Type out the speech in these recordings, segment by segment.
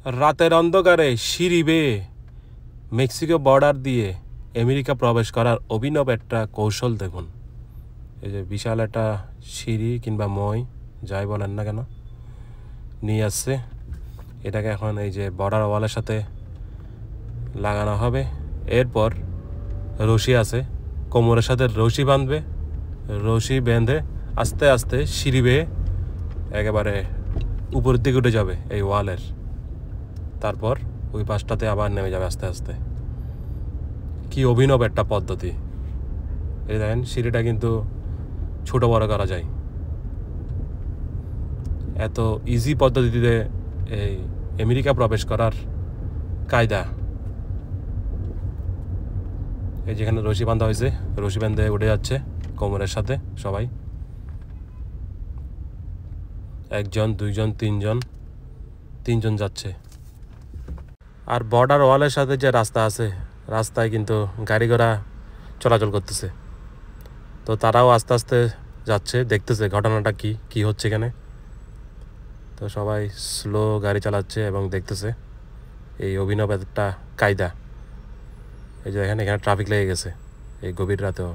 রাতের অন্ধকারে সিঁড়ি বেয়ে মেক্সিকো বর্ডার দিয়ে আমেরিকা প্রবেশ করার অভিনব একটা কৌশল দেখুন। এই যে বিশাল একটা সিঁড়ি কিংবা মই যাই বলেন না কেন নিয়ে আসছে, এটাকে এখন এই যে বর্ডার ওয়ালের সাথে লাগানো হবে। এরপর রশি আছে, কোমরের সাথে রশি বাঁধবে, রশি বেঁধে আস্তে আস্তে সিঁড়ি বেয়ে একেবারে উপরের দিকে উঠে যাবে এই ওয়ালের, তারপর ওই পাশটাতে আবার নেমে যাবে আস্তে আস্তে। কি অভিনব একটা পদ্ধতি! এই দেখেন সিঁড়িটা কিন্তু ছোট বড় করা যায়। এত ইজি পদ্ধতিতে এই আমেরিকা প্রবেশ করার কায়দা। এই যেখানে রশি বাঁধা হয়েছে, রশি বেঁধে উঠে যাচ্ছে কোমরের সাথে সবাই, একজন দুইজন তিনজন যাচ্ছে। আর বর্ডার ওয়ালের সাথে যে রাস্তা আছে, রাস্তায় কিন্তু গাড়ি ঘোড়া চলাচল করতেছে, তো তারাও আস্তে আস্তে যাচ্ছে, দেখতেছে ঘটনাটা কি হচ্ছে এখানে। তো সবাই স্লো গাড়ি চালাচ্ছে এবং দেখতেছে এই অভিনব একটা কায়দা। এই যে এখানে ট্রাফিক লেগে গেছে এই গভীর রাতেও।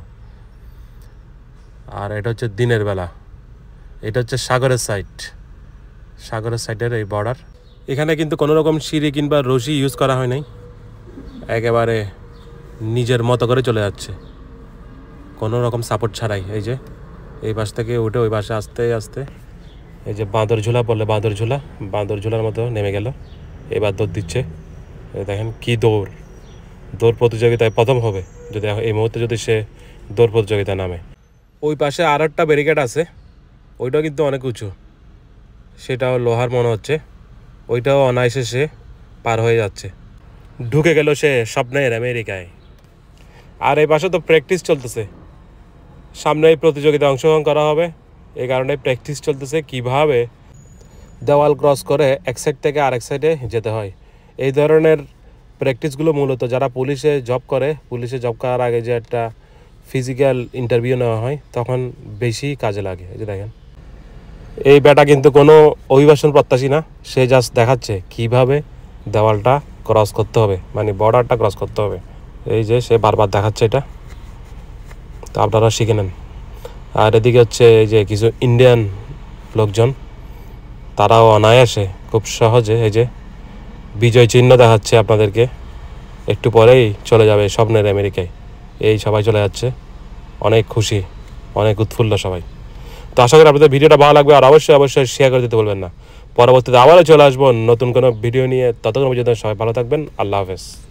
আর এটা হচ্ছে দিনের বেলা, এটা হচ্ছে সাগরের সাইডের এই বর্ডার। এখানে কিন্তু কোনো রকম সিঁড়ি কিংবা রশি ইউজ করা হয় নাই, একেবারে নিজের মতো করে চলে যাচ্ছে কোনো রকম সাপোর্ট ছাড়াই। এই যে এই পাশ থেকে উঠে ওই পাশে আস্তে আস্তে এই যে বাঁদর ঝোলা বললে বাঁদর ঝোলার মতো নেমে গেল, এবার দৌড় দিচ্ছে। দেখেন কি দৌড় প্রতিযোগিতায় প্রথম হবে যদি এই মুহূর্তে যদি সে দৌড় প্রতিযোগিতায় নামে। ওই পাশে আর একটা ব্যারিকেড আছে, ওইটাও কিন্তু অনেক উঁচু, সেটাও লোহার মনে হচ্ছে, ওইটাও অনায়াসে সে পার হয়ে যাচ্ছে, ঢুকে গেল সে স্বপ্নের আমেরিকায়। আর এই পাশে তো প্র্যাকটিস চলতেছে, সামনে এই প্রতিযোগিতায় অংশগ্রহণ করা হবে, এই কারণে প্র্যাকটিস চলতেছে কিভাবে দেওয়াল ক্রস করে এক সাইড থেকে আরেক সাইডে যেতে হয়। এই ধরনের প্র্যাকটিসগুলো মূলত যারা পুলিশে জব করার আগে যে একটা ফিজিক্যাল ইন্টারভিউ নেওয়া হয় তখন বেশি কাজে লাগে। এই যে দেখেন এই ব্যাটা কিন্তু কোনো অভিবাসন প্রত্যাশী না, সে জাস্ট দেখাচ্ছে কিভাবে দেওয়ালটা ক্রস করতে হবে, মানে বর্ডারটা ক্রস করতে হবে। এই যে সে বারবার দেখাচ্ছে এটা, তো আপনারা শিখে নেন। আর এদিকে হচ্ছে এই যে কিছু ইন্ডিয়ান লোকজন, তারাও অনায়াসে খুব সহজে এই যে বিজয় চিহ্ন দেখাচ্ছে আপনাদেরকে, একটু পরেই চলে যাবে স্বপ্নের আমেরিকায়। এই সবাই চলে যাচ্ছে, অনেক খুশি, অনেক উৎফুল্ল সবাই। তো আশা করি আপনাদের ভিডিওটা ভালো লাগবে, আর অবশ্যই শেয়ার করে দিতে বলবেন না। পরবর্তীতে আবারও চলে আসবো নতুন কোনো ভিডিও নিয়ে, ততক্ষণ পর্যন্ত সবাই ভালো থাকবেন। আল্লাহ হাফেজ।